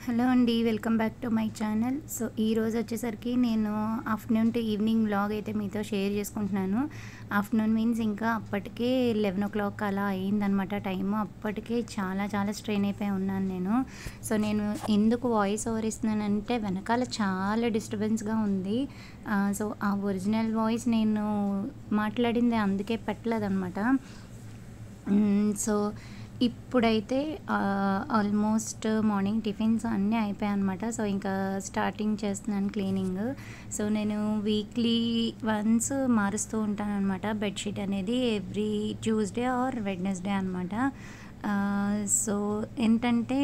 Hello అండి. Welcome back to my channel. So ఈరోజు వచ్చేసరికి నేను ఆఫ్టర్నూన్ టు ఈవినింగ్ వ్లాగ్ అయితే మీతో షేర్ చేసుకుంటున్నాను. ఆఫ్టర్నూన్ మీన్స్ ఇంకా అప్పటికే 11:00 అలా అయిందనమాట టైము. అప్పటికే చాలా చాలా స్ట్రెయిన్ అయిపోయి ఉన్నాను నేను. సో నేను ఎందుకు వాయిస్ ఓవర్ ఇస్తున్నానంటే వెనకాల చాలా డిస్టర్బెన్స్గా ఉంది. సో ఆ ఒరిజినల్ వాయిస్ నేను మాట్లాడింది అందుకే పెట్టలేదనమాట. సో ఇప్పుడైతే ఆల్మోస్ట్ మార్నింగ్ టిఫిన్స్ అన్నీ అయిపోయాయన్నమాట. సో ఇంకా స్టార్టింగ్ చేస్తున్నాను క్లీనింగ్. సో నేను వీక్లీ వన్స్ మారుస్తూ ఉంటాను అనమాట బెడ్షీట్ అనేది. ఎవ్రీ ట్యూస్డే ఆర్ వెడ్నెస్డే అనమాట. సో ఏంటంటే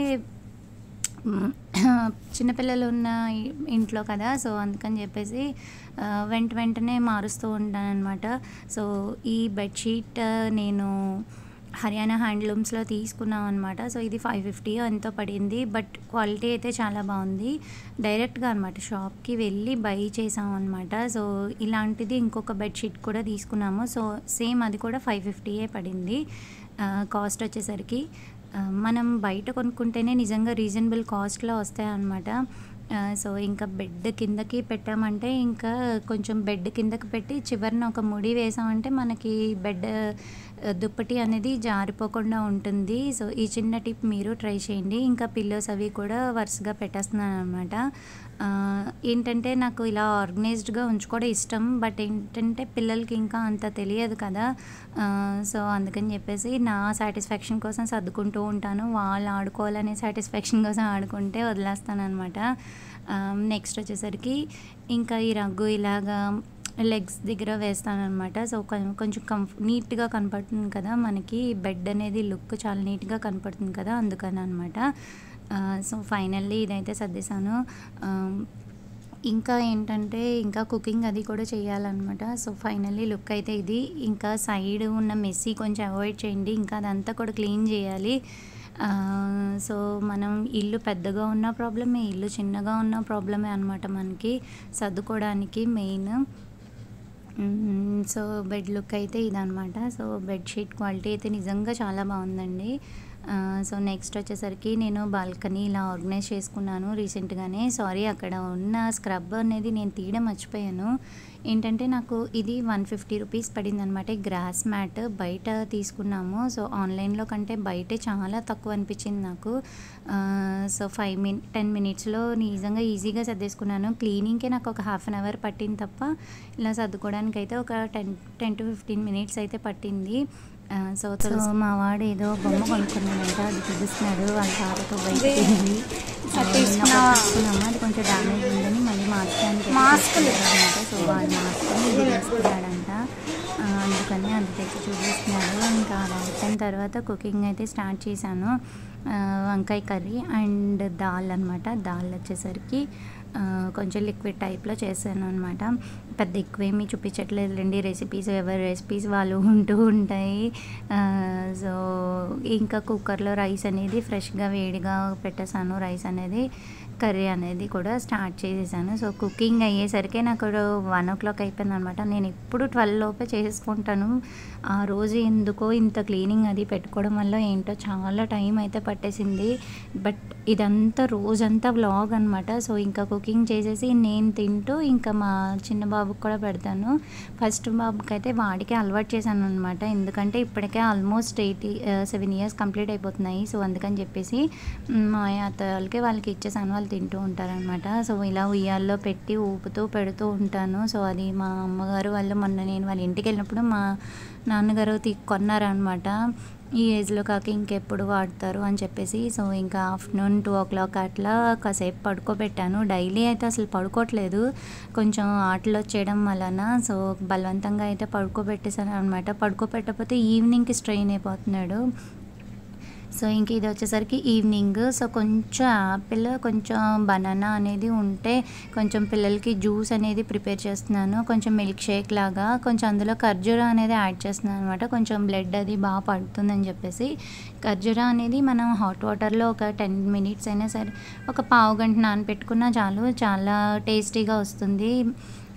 చిన్నపిల్లలు ఉన్న ఇంట్లో కదా, సో అందుకని చెప్పేసి వెంటనే మారుస్తూ ఉంటాను అనమాట. సో ఈ బెడ్షీట్ నేను హర్యానా హ్యాండ్లూమ్స్లో తీసుకున్నాం అనమాట. సో ఇది 550 ఎంతో పడింది. బట్ క్వాలిటీ అయితే చాలా బాగుంది. డైరెక్ట్గా అనమాట షాప్కి వెళ్ళి బై చేసాం అనమాట. సో ఇలాంటిది ఇంకొక బెడ్షీట్ కూడా తీసుకున్నాము. సో సేమ్ అది కూడా 550 పడింది కాస్ట్ వచ్చేసరికి. మనం బయట కొనుక్కుంటేనే నిజంగా రీజనబుల్ కాస్ట్లో వస్తాయి అన్నమాట. సో ఇంకా బెడ్ కిందకి పెట్టామంటే ఇంకా కొంచెం బెడ్ కిందకి పెట్టి చివరిన ఒక ముడి వేసామంటే మనకి బెడ్ దుప్పటి అనేది జారిపోకుండా ఉంటుంది. సో ఈ చిన్న టిప్ మీరు ట్రై చేయండి. ఇంకా పిల్లోస్ అవి కూడా వరుసగా పెట్టేస్తున్నాను అనమాట. ఏంటంటే నాకు ఇలా ఆర్గనైజ్డ్గా ఉంచుకోవడం ఇష్టం. బట్ ఏంటంటే పిల్లలకి ఇంకా అంత తెలియదు కదా. సో అందుకని చెప్పేసి నా సాటిస్ఫాక్షన్ కోసం సర్దుకుంటూ ఉంటాను. వాళ్ళు ఆడుకోవాలనే సాటిస్ఫాక్షన్ కోసం ఆడుకుంటే వదిలేస్తాను అనమాట. నెక్స్ట్ వచ్చేసరికి ఇంకా ఈ రగ్గు ఇలాగా లెగ్స్ దగ్గర వేస్తానన్నమాట. సో కొంచెం నీట్గా కనపడుతుంది కదా మనకి, బెడ్ అనేది లుక్ చాలా నీట్గా కనపడుతుంది కదా, అందుకని అనమాట. సో ఫైనల్లీ ఇదైతే సర్దేశాను. ఇంకా ఏంటంటే ఇంకా కుకింగ్ అది కూడా చేయాలన్నమాట. సో ఫైనల్లీ లుక్ అయితే ఇది. ఇంకా సైడ్ ఉన్న మెస్సీ కొంచెం అవాయిడ్ చేయండి. ఇంకా అదంతా కూడా క్లీన్ చేయాలి. సో మనం ఇల్లు పెద్దగా ఉన్న ప్రాబ్లమే, ఇల్లు చిన్నగా ఉన్న ప్రాబ్లమే అనమాట మనకి సర్దుకోవడానికి మెయిన్. సో బెడ్ లుక్ అయితే ఇదనమాట. సో బెడ్షీట్ క్వాలిటీ అయితే నిజంగా చాలా బాగుందండి. సో నెక్స్ట్ వచ్చేసరికి నేను బాల్కనీ ఇలా ఆర్గనైజ్ చేసుకున్నాను రీసెంట్గానే. సారీ, అక్కడ ఉన్న స్క్రబ్ అనేది నేను తీయడం మర్చిపోయాను. ఏంటంటే నాకు ఇది 150 రూపీస్ పడింది అనమాట. గ్రాస్ మ్యాట్ బయట తీసుకున్నాము. సో ఆన్లైన్లో కంటే బయటే చాలా తక్కువ అనిపించింది నాకు. సో 10 మినిట్స్లో నిజంగా ఈజీగా సర్దేసుకున్నాను. క్లీనింగ్కే నాకు ఒక హాఫ్ అన్ అవర్ పట్టింది తప్ప ఇలా సర్దుకోవడానికి అయితే ఒక 10 to 15 మినిట్స్ అయితే పట్టింది. సో మా వాడు ఏదో బొమ్మ కొనుక్కున్నాడంట, అది చూపిస్తున్నాడు వాళ్ళ తాతతో బయటకి వెళ్ళి. తీసుకున్నాము, అది కొంచెం డ్యామేజ్ ఉందని మళ్ళీ మార్చడానికి అనమాట. సో వాళ్ళు మార్చుకొని ఇది తీసుకున్నాడంట, అందుకని అది తెచ్చి చూపిస్తున్నాడు. ఇంకా అలా అయిపోయిన తర్వాత కుకింగ్ అయితే స్టార్ట్ చేశాను. వంకాయ కర్రీ అండ్ దాల్ అనమాట. దాల్ వచ్చేసరికి కొంచెం లిక్విడ్ టైప్లో చేశాను అనమాట. పెద్ద ఎక్కువేమీ చూపించట్లేదు రండి, రెసిపీస్ ఎవరి రెసిపీస్ వాళ్ళు ఉంటూ ఉంటాయి. సో ఇంకా కుక్కర్లో రైస్ అనేది ఫ్రెష్గా వేడిగా పెట్టేశాను. రైస్ అనేది కర్రీ అనేది కూడా స్టార్ట్ చేసేసాను. సో కుకింగ్ అయ్యేసరికి నాకు 1 o'clock అయిపోయింది అనమాట. నేను ఎప్పుడు 12 లోపే చేసుకుంటాను. ఆ రోజు ఎందుకో ఇంత క్లీనింగ్ అది పెట్టుకోవడం వల్ల ఏంటో చాలా టైం అయితే పట్టేసింది. బట్ ఇదంతా రోజంతా వ్లాగ్ అనమాట. సో ఇంకా కుకింగ్ చేసేసి నేను తింటూ ఇంకా మా చిన్న బాబుకి కూడా పెడతాను. ఫస్ట్ బాబుకి అయితే వాడికి అలవాటు చేశాను అనమాట. ఎందుకంటే ఇప్పటికే ఆల్మోస్ట్ 7 years కంప్లీట్ అయిపోతున్నాయి. సో అందుకని చెప్పేసి మా అత్తయ్యకి వాళ్ళకి ఇచ్చేసాను, వాళ్ళు తింటూ ఉంటారనమాట. సో ఇలా ఉయ్యాల్లో పెట్టి ఊపుతూ పెడుతూ ఉంటాను. సో అది మా అమ్మగారు వాళ్ళు మొన్న నేను వాళ్ళ ఇంటికి వెళ్ళినప్పుడు మా నాన్నగారు కొన్నారనమాట. ఈ ఏజ్లో కాక ఇంకెప్పుడు వాడతారు అని చెప్పేసి. సో ఇంకా ఆఫ్టర్నూన్ 2 o'clock అట్లా కాసేపు పడుకోబెట్టాను. డైలీ అయితే అసలు పడుకోవట్లేదు, కొంచెం ఆటలు వచ్చేయడం వలన. సో బలవంతంగా అయితే పడుకోబెట్టేశాను అనమాట. పడుకోబెట్టకపోతే ఈవినింగ్కి స్ట్రెయిన్ అయిపోతున్నాడు. సో ఇంక ఇది వచ్చేసరికి ఈవినింగ్. సో కొంచెం యాపిల్ కొంచెం బనానా అనేది ఉంటే కొంచెం పిల్లలకి జ్యూస్ అనేది ప్రిపేర్ చేస్తున్నాను. కొంచెం మిల్క్ షేక్ లాగా, కొంచెం అందులో ఖర్జూరా అనేది యాడ్ చేస్తున్నాను అనమాట. కొంచెం బ్లడ్ అది బాగా పడుతుందని చెప్పేసి. ఖర్జూరా అనేది మనం హాట్ వాటర్లో ఒక 10 మినిట్స్ అయినా సరే, ఒక పావు గంట నానబెట్టుకున్నా చాలు, చాలా టేస్టీగా వస్తుంది.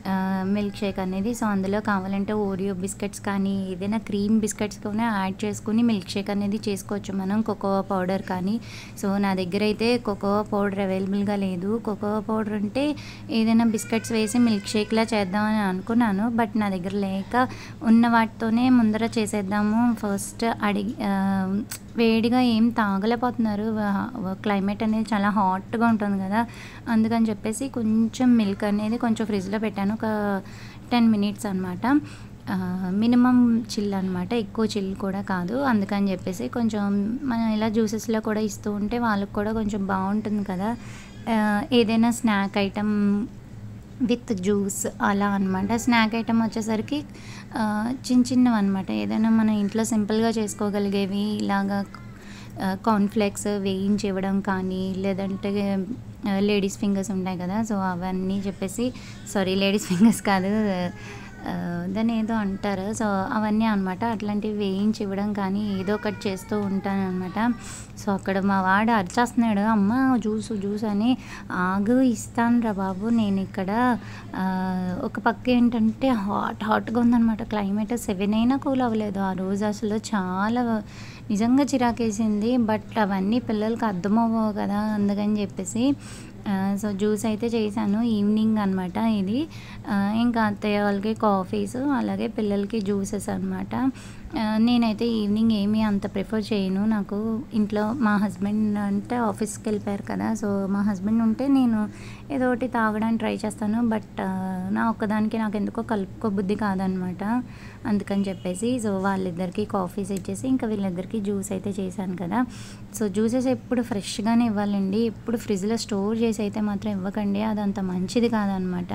మిల్క్ షేక్ అనేది. సో, అందులో కావాలంటే ఓరియో బిస్కెట్స్ కానీ, ఏదైనా క్రీమ్ బిస్కెట్స్ కూడా యాడ్ చేసుకొని మిల్క్ షేక్ అనేది చేసుకోవచ్చు మనం. కోకోవా పౌడర్ కానీ. సో, నా దగ్గర అయితే కోకోవా పౌడర్ అవైలబుల్‌గా లేదు. కోకోవా పౌడర్ ఉంటే ఏదైనా బిస్కెట్స్ వేసి మిల్క్ షేక్‌లా చేద్దామని అనుకున్నాను. బట్ నా దగ్గర లేక ఉన్న వాటితోనే ముందర చేసేద్దాము. ఫస్ట్ వేడిగా ఏం తాగలేకపోతున్నారు. క్లైమేట్ అనేది చాలా హాట్‌గా ఉంటుంది కదా! అందుకని చెప్పేసి కొంచెం మిల్క్ అనేది కొంచెం ఫ్రిడ్జ్‌లో పెట్టాను. ఒక 10 మినిట్స్ అనమాట. మినిమమ్ చిల్ అనమాట. ఎక్కువ చిల్ కూడా కాదు. అందుకని చెప్పేసి కొంచెం మనం ఇలా జ్యూసెస్‌లో కూడా ఇస్తూ ఉంటే వాళ్ళకి కూడా కొంచెం బావుంటుంది కదా! ఏదైనా స్నాక్ ఐటెమ్ విత్ జ్యూస్ అలా అనమాట. స్నాక్ ఐటెమ్ వచ్చేసరికి చిన్నవన్నమాట. ఏదైనా మన ఇంట్లో సింపుల్‌గా చేసుకోగలిగేవి ఇలాగా కార్న్‌ఫ్లేక్స్ వేయించి ఇవ్వడం కానీ, లేదంటే లేడీస్ ఫింగర్స్ ఉంటాయి కదా! సో, అవన్నీ చెప్పేసి సారీ లేడీస్ ఫింగర్స్ కాదు. దాన్ని ఏదో అంటారు. సో, అవన్నీ అనమాట. అట్లాంటివి వేయించి ఇవ్వడం కానీ ఏదో ఒకటి చేస్తూ ఉంటాననమాట. సో, అక్కడ మా వాడు అరిచేస్తున్నాడు, "అమ్మ జ్యూస్" అని. ఆగు ఇస్తానురా బాబు. నేనిక్కడ ఒక పక్క ఏంటంటే హాట్‌గా ఉందనమాట క్లైమేట్. 7 అయినా కూల్ అవ్వలేదు. ఆ రోజు అసలు చాలా నిజంగా చిరాకేసింది. బట్ అవన్నీ పిల్లలకి అర్థమవ్వవు కదా! అందుకని చెప్పేసి సో, జ్యూస్ అయితే చేశాను. ఈవినింగ్ అనమాట ఇది. ఇంకా అత్తయ్య వాళ్ళకి కాఫీస్, అలాగే పిల్లలకి జ్యూసెస్ అనమాట. నేనైతే ఈవినింగ్ ఏమీ అంత ప్రిఫర్ చేయను. నాకు ఇంట్లో మా హస్బెండ్ అంటే ఆఫీస్‌కి వెళ్ళిపోయారు కదా! సో, మా హస్బెండ్ ఉంటే నేను ఏదో ఒకటి తాగడానికి ట్రై చేస్తాను. బట్ నా ఒక్కదానికి నాకెందుకో కలుపుకోబుద్ధి కాదనమాట. అందుకని చెప్పేసి సో, వాళ్ళిద్దరికీ కాఫీస్ ఇచ్చేసి ఇంకా వీళ్ళిద్దరికీ జ్యూస్ అయితే చేశాను కదా! సో, జ్యూసెస్ ఎప్పుడు ఫ్రెష్‌గానే ఇవ్వాలండి. ఎప్పుడు ఫ్రిడ్జ్‌లో స్టోర్ చేసి అయితే మాత్రం ఇవ్వకండి. అదంత మంచిది కాదనమాట.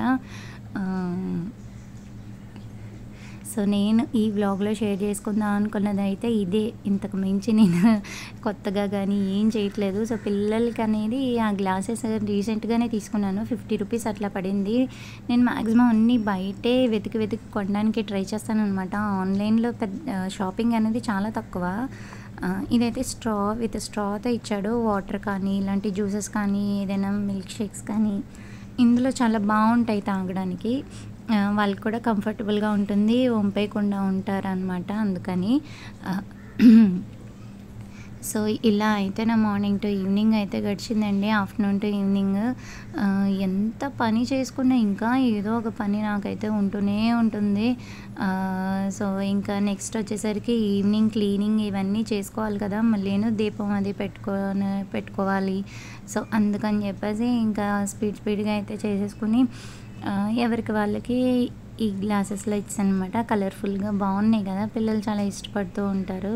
సో, నేను ఈ వ్లాగ్‌లో షేర్ చేసుకుందాం అనుకున్నదైతే ఇదే. ఇంతకు మించి నేను కొత్తగా గానీ ఏం చేయట్లేదు. సో, పిల్లలకనేది ఆ గ్లాసెస్ రీసెంట్‌గానే తీసుకున్నాను. 50 రూపీస్ అట్లా పడింది. నేను మాక్సిమం అన్నీ బయటే వెతికి కొనడానికి ట్రై చేస్తాననమాట. ఆన్‌లైన్‌లో షాపింగ్ అనేది చాలా తక్కువ. ఇదైతే విత్ స్ట్రాతో ఇచ్చాడు. వాటర్ కానీ, ఇలాంటి జ్యూసెస్ కానీ, ఏదైనా మిల్క్ షేక్స్ కానీ ఇందులో చాలా బావుంటాయి తాగడానికి. వాళ్ళకి కూడా కంఫర్టబుల్‌గా ఉంటుంది. వంపేయకుండా ఉంటారనమాట అందుకని. సో, ఇలా అయితే నా మార్నింగ్ టు ఈవినింగ్ అయితే గడిచిందండి. ఆఫ్టర్‌నూన్ టు ఈవినింగ్ ఎంత పని చేసుకున్నా ఇంకా ఏదో ఒక పని నాకైతే ఉంటూనే ఉంటుంది. సో, ఇంకా నెక్స్ట్ వచ్చేసరికి ఈవినింగ్ క్లీనింగ్ ఇవన్నీ చేసుకోవాలి కదా! మళ్ళీను దీపం అది పెట్టుకోవాలి. సో, అందుకని చెప్పేసి ఇంకా స్పీడ్‌గా అయితే చేసేసుకొని ఎవరికి వాళ్ళకి ఈ గ్లాసెస్‌లో ఇచ్చాననమాట. కలర్‌ఫుల్‌గా బాగున్నాయి కదా! పిల్లలు చాలా ఇష్టపడుతూ ఉంటారు.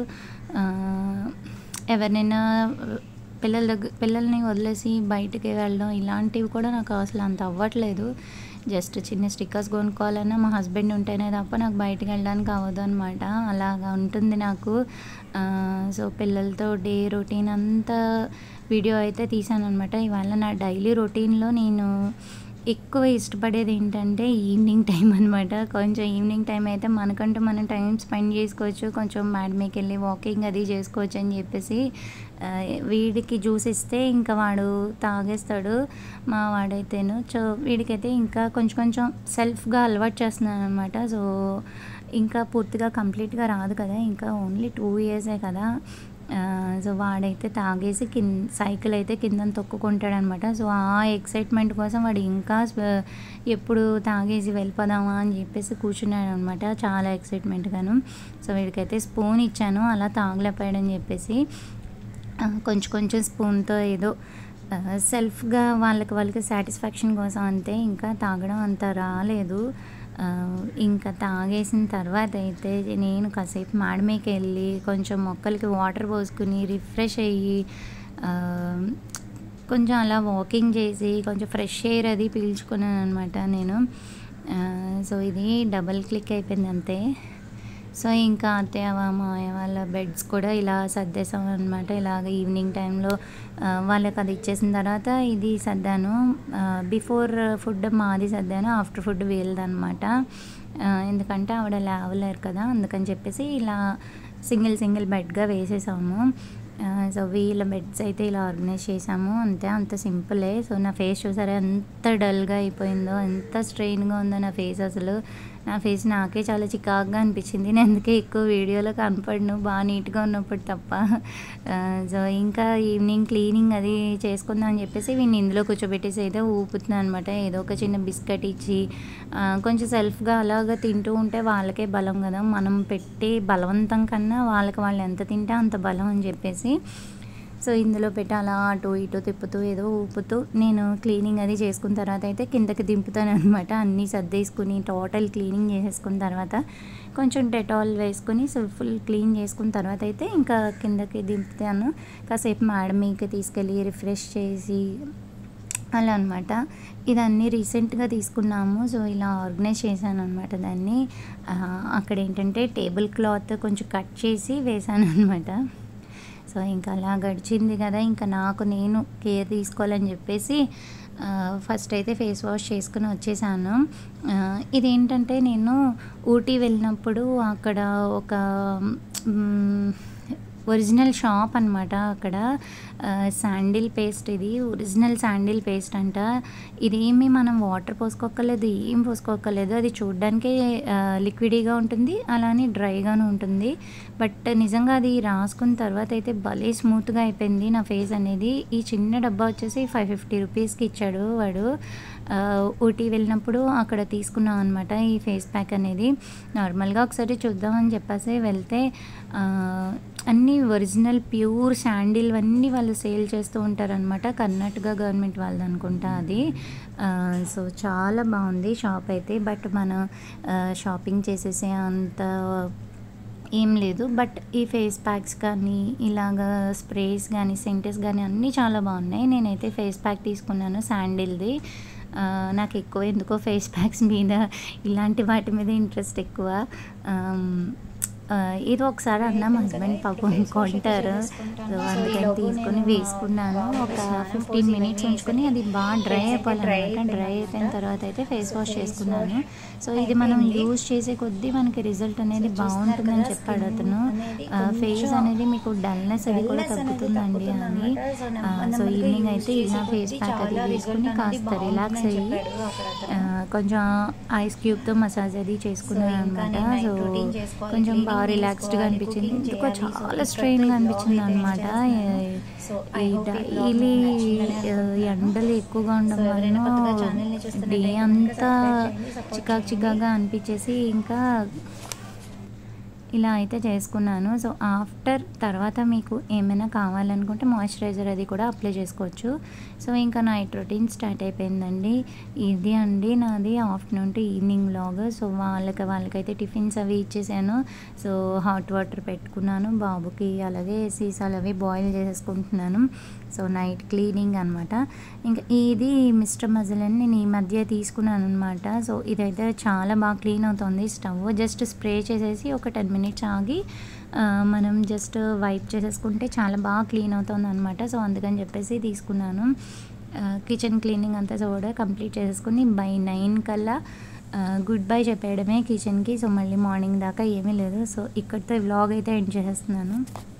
ఎవరినైనా పిల్లల్ని వదిలేసి బయటికి వెళ్ళడం ఇలాంటివి కూడా నాకు అసలు అంత అవ్వట్లేదు. జస్ట్ చిన్న స్టిక్కర్స్ కొనుక్కోవాలన్నా మా హస్బెండ్ ఉంటేనే తప్ప నాకు బయటికి వెళ్ళడానికి అవ్వదు అనమాట. అలాగా ఉంటుంది నాకు. సో, పిల్లలతో డే రొటీన్ అంతా వీడియో అయితే తీశాననమాట. ఇవాళ నా డైలీ రొటీన్‌లో నేను ఎక్కువ ఇష్టపడేది ఏంటంటే ఈవినింగ్ టైం అనమాట. కొంచెం ఈవినింగ్ టైం అయితే మనకంటూ మనం టైం స్పెండ్ చేసుకోవచ్చు. కొంచెం మేడ మీదకెళ్ళి వాకింగ్ అది చేసుకోవచ్చు అని చెప్పేసి వీడికి జ్యూస్ ఇస్తే ఇంకా వాడు తాగేస్తాడు. మా వాడైతేను. సో, వీడికైతే ఇంకా కొంచెం సెల్ఫ్‌గా అలవాటు చేస్తున్నాననమాట. సో, ఇంకా పూర్తిగా కంప్లీట్‌గా రాదు కదా! ఇంకా ఓన్లీ 2 ఇయర్సే కదా! సో, వాడైతే తాగేసి సైకిల్ అయితే కిందన తొక్కుకుంటాడనమాట. సో, ఆ ఎక్సైట్‌మెంట్ కోసం వాడు ఇంకా ఎప్పుడు తాగేసి వెళ్ళిపోదామా అని చెప్పేసి కూర్చున్నాడనమాట. చాలా ఎక్సైట్‌మెంట్‌గాను. సో, వీడికైతే స్పూన్ ఇచ్చాను అలా తాగలేకపోయాడని చెప్పేసి. కొంచెం స్పూన్‌తో ఏదో సెల్ఫ్‌గా వాళ్ళకి సాటిస్ఫాక్షన్ కోసం అంతే. ఇంకా తాగడం అంత రాలేదు. ఇంకా తాగేసిన తర్వాత అయితే నేను కాసేపు మేడ మీదకెళ్ళి కొంచెం మొక్కలకి వాటర్ పోసుకొని రిఫ్రెష్ అయ్యి కొంచెం అలా వాకింగ్ చేసి కొంచెం ఫ్రెష్ ఎయిర్ అది పీల్చుకున్నాననమాట నేను. సో, ఇది డబుల్ క్లిక్ అయిపోయింది అంతే. సో, ఇంకా అత్తయ్య మామయ్య వాళ్ళ బెడ్స్ కూడా ఇలా సర్దేశామనమాట. ఇలాగ ఈవినింగ్ టైంలో వాళ్ళకి అది ఇచ్చేసిన తర్వాత ఇది సర్దాను. బిఫోర్ ఫుడ్ మాది సర్దాను. After food వీళ్ళదనమాట. ఎందుకంటే ఆవిడ లేవలేరు కదా! అందుకని చెప్పేసి ఇలా సింగిల్ బెడ్‌గా వేసేసాము. సో వీళ్ళ బెడ్స్ అయితే ఇలా ఆర్గనైజ్ చేసాము అంతే, అంత సింపులే. సో నా ఫేస్ చూసారా ఎంత డల్గా అయిపోయిందో, ఎంత స్ట్రెయిన్గా ఉందో నా ఫేస్. అసలు నా ఫేస్ నాకే చాలా చికాకుగా అనిపించింది. నేను అందుకే ఎక్కువ వీడియోలో కనపడను బాగా నీట్గా ఉన్నప్పుడు తప్ప. సో ఇంకా ఈవినింగ్ క్లీనింగ్ అది చేసుకుందాం అని చెప్పేసి వీడిని ఇందులో కూర్చోబెట్టేసి అయితే ఊపుతున్నాను అనమాట. ఏదో ఒక చిన్న బిస్కెట్ ఇచ్చి కొంచెం సెల్ఫ్గా అలాగా తింటూ ఉంటే వాళ్ళకే బలం కదా, మనం పెట్టి బలవంతం కన్నా వాళ్ళకి వాళ్ళు ఎంత తింటే అంత బలం అని చెప్పేసి సో ఇందులో పెట్టి అలా అటు ఇటు తిప్పుతూ ఏదో ఊపుతూ నేను క్లీనింగ్ అది చేసుకున్న తర్వాత అయితే కిందకి దింపుతాను అనమాట. అన్నీ సర్దేసుకుని టోటల్ క్లీనింగ్ చేసేసుకున్న తర్వాత కొంచెం డెటాల్ వేసుకుని సో ఫుల్ క్లీన్ చేసుకున్న తర్వాత అయితే ఇంకా కిందకి దింపుతాను. కాసేపు మేడమీకి తీసుకెళ్ళి రిఫ్రెష్ చేసి అలా అనమాట. ఇదన్నీ రీసెంట్గా తీసుకున్నాము. సో ఇలా ఆర్గనైజ్ చేశాను అనమాట దాన్ని. అక్కడ ఏంటంటే టేబుల్ క్లాత్ కొంచెం కట్ చేసి వేసాను అనమాట. సో ఇంకా అలా గడిచింది కదా, ఇంకా నాకు నేను కేర్ తీసుకోవాలని చెప్పేసి ఫస్ట్ అయితే ఫేస్ వాష్ చేసుకుని వచ్చేసాను. ఇదేంటంటే నేను ఊటీ వెళ్ళినప్పుడు అక్కడ ఒక ఒరిజినల్ షాప్ అనమాట. అక్కడ శాండిల్ పేస్ట్, ఇది ఒరిజినల్ శాండిల్ పేస్ట్ అంట. ఇదేమి మనం వాటర్ పోసుకోక్కర్లేదు, ఏం పోసుకోక్కర్లేదు. అది చూడ్డానికే లిక్విడీగా ఉంటుంది, అలానే డ్రైగాను ఉంటుంది. బట్ నిజంగా అది రాసుకున్న తర్వాత అయితే భలే స్మూత్గా అయిపోయింది నా ఫేస్ అనేది. ఈ చిన్న డబ్బా వచ్చేసి 550 రూపీస్కి ఇచ్చాడు వాడు. ఊటీ వెళ్ళినప్పుడు అక్కడ తీసుకున్నాం అనమాట ఈ ఫేస్ ప్యాక్ అనేది. నార్మల్గా ఒకసారి చూద్దామని చెప్పేసి వెళ్తే అన్నీ ఒరిజినల్ ప్యూర్ శాండిల్ అన్నీ వాళ్ళు సేల్ చేస్తూ ఉంటారనమాట. కర్ణాటక గవర్నమెంట్ వాళ్ళది అనుకుంటా అది. సో చాలా బాగుంది షాప్ అయితే. బట్ మనం షాపింగ్ చేసేసే అంత ఏం లేదు. బట్ ఈ ఫేస్ ప్యాక్స్ కానీ ఇలాగా స్ప్రేస్ కానీ సెంటెస్ కానీ అన్నీ చాలా బాగున్నాయి. నేనైతే ఫేస్ ప్యాక్ తీసుకున్నాను శాండిల్ది. నాకు ఎక్కువ ఎందుకో ఫేస్ ప్యాక్స్ మీద ఇలాంటి వాటి మీద ఇంట్రెస్ట్ ఎక్కువ. ఇది ఒకసారి అన్న మా హస్బెండ్ పాపం కొంటారు, అందుకని తీసుకొని వేసుకున్నాను. ఒక 15 మినిట్స్ ఉంచుకొని అది బాగా డ్రై అయిపోవాలన్నమాట. డ్రై అయిపోయిన తర్వాత అయితే ఫేస్ వాష్ చేసుకున్నాను. సో ఇది మనం యూజ్ చేసే కొద్దీ మనకి రిజల్ట్ అనేది బాగుంటుందని చెప్పాడు అతను. ఫేస్ అనేది మీకు డల్నెస్ అది కూడా తగ్గుతుందండి అని. సో ఈవినింగ్ అయితే ఇలా ఫేస్ ప్యాక్ అది వేసుకుని కాస్త రిలాక్స్ అయ్యి కొంచెం ఐస్ క్యూబ్తో మసాజ్ అది చేసుకున్నాను అనమాట. సో కొంచెం బాగా రిలాక్స్డ్గా అనిపించింది. ఎందుకో చాలా స్ట్రెయిన్గా అనిపించింది అనమాట. డైలీ ఎండలు ఎక్కువగా ఉండడం వలన డే అంతా చికాగా అనిపించేసి ఇంకా ఇలా అయితే చేసుకున్నాను. సో ఆఫ్టర్ తర్వాత మీకు ఏమైనా కావాలనుకుంటే మాయిశ్చరైజర్ అది కూడా అప్లై చేసుకోవచ్చు. సో ఇంకా నైట్ రొటీన్ స్టార్ట్ అయిపోయిందండి. ఇది అండి నాది afternoon to evening vlog. So వాళ్ళకైతే టిఫిన్స్ అవి ఇచ్చేసాను. సో హాట్ వాటర్ పెట్టుకున్నాను బాబుకి, అలాగే సీసాలు అవి బాయిల్ చేసేసుకుంటున్నాను. సో నైట్ క్లీనింగ్ అనమాట. ఇంకా ఇది మిస్టర్ మజిల్ అని నేను ఈ మధ్య తీసుకున్నాను అనమాట. సో ఇదైతే చాలా బాగా క్లీన్ అవుతుంది. స్టవ్ జస్ట్ స్ప్రే చేసేసి ఒక 10 మినిట్స్ ఆగి మనం జస్ట్ వైప్ చేసేసుకుంటే చాలా బాగా క్లీన్ అవుతుంది అనమాట. సో అందుకని చెప్పేసి తీసుకున్నాను. కిచెన్ క్లీనింగ్ అంతా కూడా కంప్లీట్ చేసేసుకుని బై 9 కల్లా గుడ్ బై చెప్పేయడమే కిచెన్కి. సో మళ్ళీ మార్నింగ్ దాకా ఏమీ లేదు. సో ఇక్కడితో వ్లాగ్ అయితే ఎండ్ చేసేస్తున్నాను.